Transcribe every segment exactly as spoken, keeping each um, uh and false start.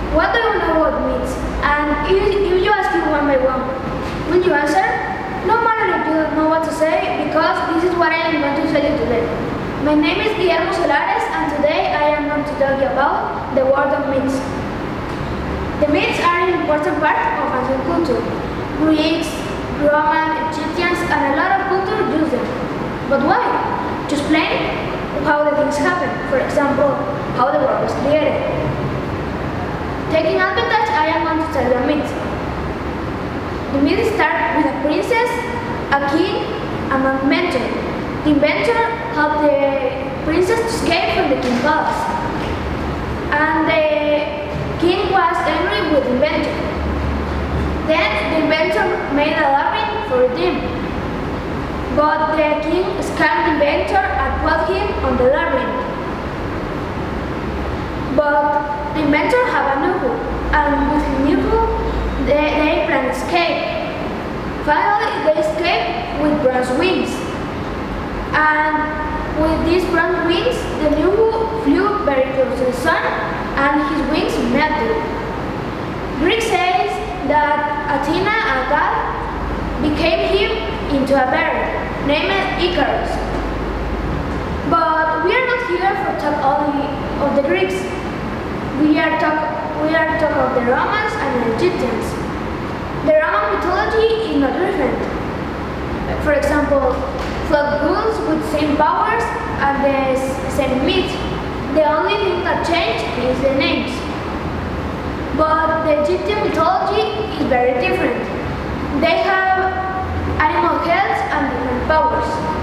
What do you know about myths? And if, if you ask you one by one, will you answer? No matter if you don't know what to say, because this is what I am going to tell you today. My name is Guillermo Solares, and today I am going to tell you about the world of myths. The myths are an important part of ancient culture. Greeks, Roman, Egyptians, and a lot of culture use them. But why? To explain how the things happen. For example, how the world was created. Taking advantage, I am going to tell you a myth. The myth starts with a princess, a king, and an inventor. The inventor helped the princess to escape from the king's palace. And the king was angry with the inventor. Then the inventor made a labyrinth for them. But the king scammed the inventor and put him on the labyrinth. But the inventor had a new hook, and with his new hook, they, they planned escape. Finally, they escaped with bronze wings. And with these bronze wings, the new hook flew very close to the sun, and his wings melted. Greek says that Athena, a god, became him into a bird, named Icarus. But we are not here for talk only of the Greeks. We are talk we are talk of the Romans and the Egyptians. The Roman mythology is not different. For example, flood gods with same powers and the same myth. The only thing that changed is the names. But the Egyptian mythology is very different. They have animal heads and different powers.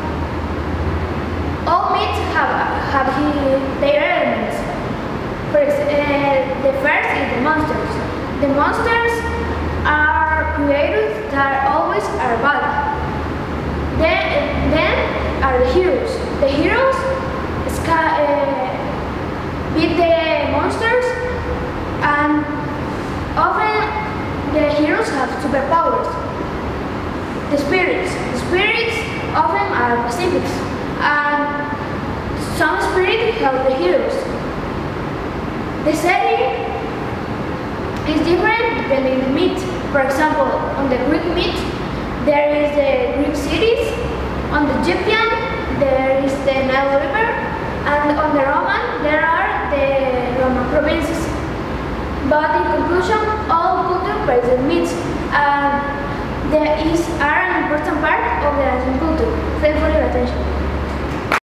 All myths have, have their elements. For example, uh, the first is the monsters. The monsters are creatures that always are bad. Then, then are the heroes. The heroes uh, beat the monsters, and often the heroes have superpowers. The spirits. The spirits often are pacifics, and some spirits help the heroes. The setting is different depending on the myth. For example, on the Greek myth, there is the Greek cities. On the Egyptian, there is the Nile River, and on the Roman, there are the Roman provinces. But in conclusion, all culture plays myths, and these are an important part of the ancient culture. Thanks for your attention.